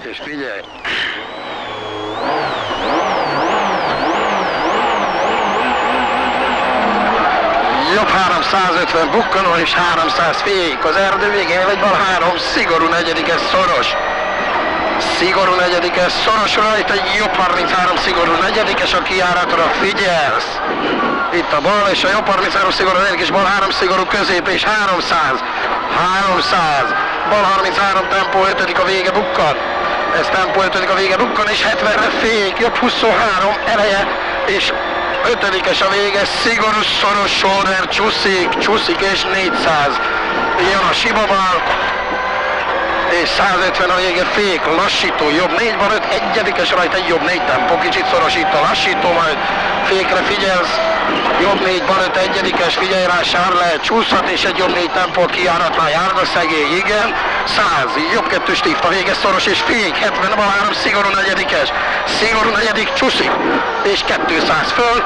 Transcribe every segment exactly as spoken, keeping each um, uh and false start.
És figyelj! Jobb háromszázötven bukkanó és háromszáz fék. Az erdő végén egy bal három, szigorú negyedikes szoros. Szigorú negyedikes szoros rajta, jobb harminchárom szigorú negyedikes a kijáratra, figyelsz! Itt a bal és a jobb harminchárom szigorú negyedikes, bal három szigorú közép és háromszáz. háromszáz. Bal harminchárom tempó ötödik a vége bukkan. Ez tempó ötödik a vége bukkan és hetvenre fék, jobb huszonhárom eleje és ötödikes a vége, szigorú szoros shoulder, csúszik, csúszik és négyszáz. Jön a sibabal, és százötven a vége, fék, lassító, jobb négy bal öt, egyedikes rajta, egy jobb négy tempó, kicsit szoros itt a lassító, majd fékre figyelsz, jobb négy bal öt, egyedikes, figyelj rá, sár lehet, csúszhat, és egy jobb négy tempó a kijáratnál, járda szegély, igen, száz, jobb kettő stift, a vége szoros, és fék, hetven bal három, szigorú negyedikes, szigorú negyedik, csúszik, és kétszáz föl,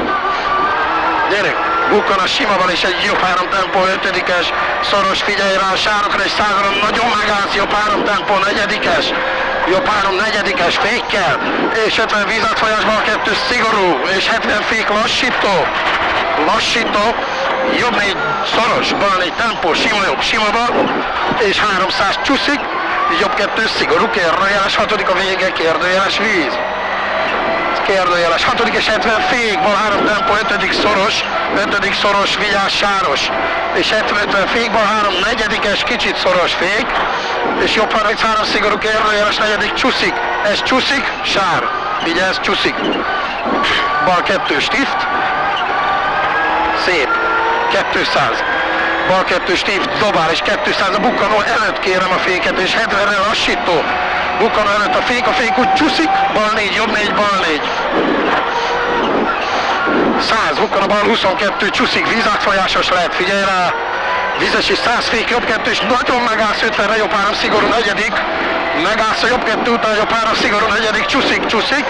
gyerünk! Bukkan a simával és egy jobb három tempó, ötödikes, szoros, figyelj rá a sárokra és százra, nagyon megállsz, jobb három tempó, negyedikes, jobb három, negyedikes, fékkel, és ötven vízátfolyásban kettő szigorú, és hetven fék lassító, lassító, jobb négy szoros, bal négy tempó, sima jobb, simaba, és háromszáz csúszik, jobb kettő szigorú, kérdőjeles, hatodik a vége, kérdőjeles víz. Kérdőjeles, hatodik és hetven fék, bal három tempó, ötödik szoros, ötödik szoros, vigyázz, sáros, és hetven fék, bal három, negyedikes, kicsit szoros fék, és jobb harminchárom szigorú, kérdőjeles, negyedik, csúszik, ez csúszik, sár, vigyázz, csúszik, bal kettő stift, szép, kétszáz, bal kettő stift, dobál, és kétszáz a bukkanó előtt kérem a féket, és hetvenre lassító, bukkanó előtt a fék, a fék úgy csúszik, bal négy, jobb négy, bal négy. száz, bukkan a bal huszonkettő, csúszik, vízátfolyásos lehet, figyelj rá. Vizes és száz fék, jobb kettő, és nagyon megállsz, ötvenre, jobb három, szigorú negyedik. Megállsz a jobb kettő után, jobb három, szigorú negyedik, csúszik, csúszik.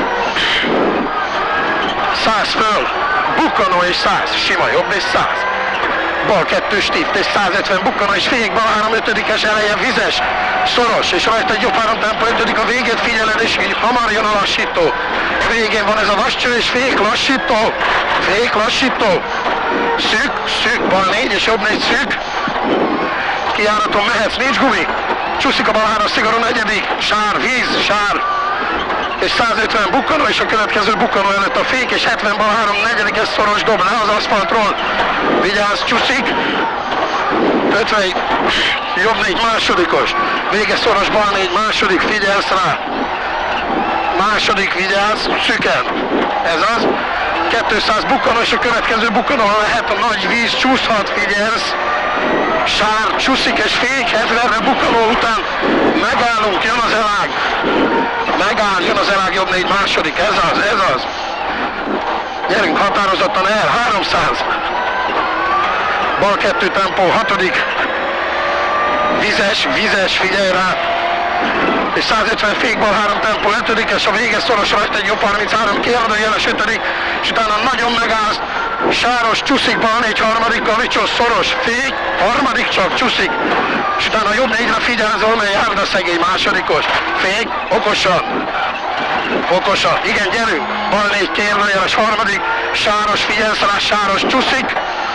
száz föl, bukkanó és száz, sima, jobb és száz. Bal kettő stift és százötven bukkanó és fék, bal három, ötödikes eleje, vizes, szoros, és rajta egy jobb három tempó, ötödik a végét figyeled, és hamar jön a lassító. Végén van ez a vascső, és fék, lassító, fék, lassító, szűk, szűk, bal négy, és jobb négy szűk, kijáraton mehetsz, nincs gumi, csúszik a bal három, szigorú negyedik, sár, víz, sár, és százötven bukkanó, és a következő bukkanó előtt a fék, és hetven bal három, negyedikes szoros, dob le az aszfaltról, vigyázz, csúszik, ötven, jobb négy, másodikos, vége szoros, bal négy, második, figyelsz rá, második, vigyázz, szüken, ez az, kétszáz bukkanó, és a következő bukkanó lehet a nagy víz, csúszhat, figyelsz, sár, csúszik és fék, hetvenre bukkanó után megállunk, jön az elág, megáll, jön az elág, jobb négy, második, ez az, ez az, gyerünk határozottan el, háromszáz, bal kettő tempó, hatodik, vizes, vizes, figyelj rá, és százötven fék, bal három tempó, ötödikes, a vége szoros rajta, egy jobb harminchárom, kérdőjeles, ötödik, és utána nagyon megállsz, sáros, csúszik, bal négy, harmadik, galicsos, szoros, fék, harmadik csak, csúszik, és utána jobb négyre figyelzol, mert járda szegély, másodikos, fék, okosan, okosan, igen, gyerünk, bal négy, kérdőjeles, harmadik, sáros, figyelsz rá, sáros, csúszik,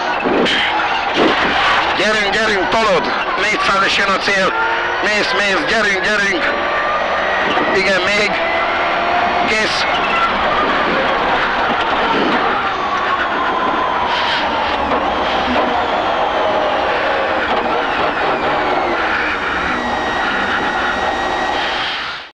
gyerünk, gyerünk, tolod, négyszáz és jön a cél, mész, mész, gyerünk, gyerünk, igen, még, kész,